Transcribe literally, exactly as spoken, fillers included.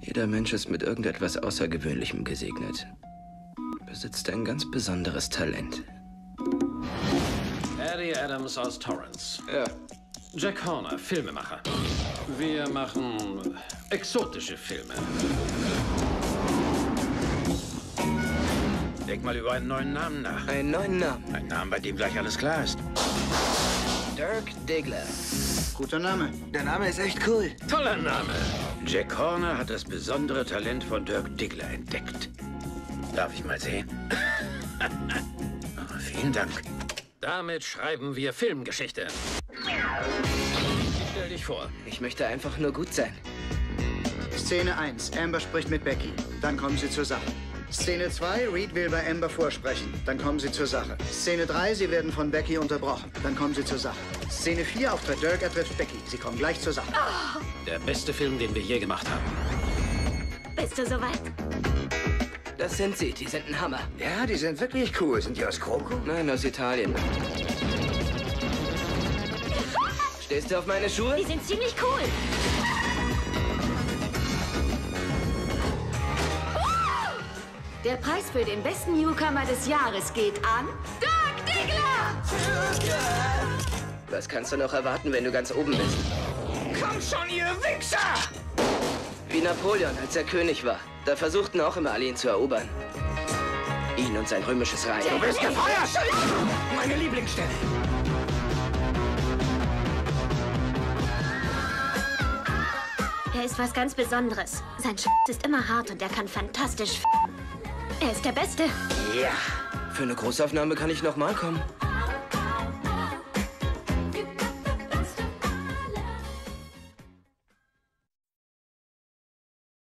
Jeder Mensch ist mit irgendetwas Außergewöhnlichem gesegnet. Besitzt ein ganz besonderes Talent. Eddie Adams aus Torrance. Ja. Jack Horner, Filmemacher. Wir machen exotische Filme. Denk mal über einen neuen Namen nach. Einen neuen Namen. Ein Name, bei dem gleich alles klar ist. Dirk Diggler. Guter Name. Der Name ist echt cool. Toller Name. Jack Horner hat das besondere Talent von Dirk Diggler entdeckt. Darf ich mal sehen? Oh, vielen Dank. Damit schreiben wir Filmgeschichte. Stell dich vor. Ich möchte einfach nur gut sein. Szene eins. Amber spricht mit Becky. Dann kommen sie zur Sache. Szene zwei. Reed will bei Amber vorsprechen. Dann kommen sie zur Sache. Szene drei. Sie werden von Becky unterbrochen. Dann kommen sie zur Sache. Szene vier. Auftritt Dirk, er trifft Becky. Sie kommen gleich zur Sache. Oh. Der beste Film, den wir je gemacht haben. Bist du soweit? Das sind sie. Die sind ein Hammer. Ja, die sind wirklich cool. Sind die aus Kroko? Nein, aus Italien. Stehst du auf meine Schuhe? Die sind ziemlich cool. Der Preis für den besten Newcomer des Jahres geht an Dirk Diggler! Was kannst du noch erwarten, wenn du ganz oben bist? Komm schon, ihr Wichser! Wie Napoleon, als er König war. Da versuchten auch immer alle, ihn zu erobern. Ihn und sein römisches Reich. Du bist gefeuert! Meine Lieblingsstelle. Er ist was ganz Besonderes. Sein Sch ist immer hart und er kann fantastisch f. Er ist der Beste. Ja. Für eine Großaufnahme kann ich noch mal kommen.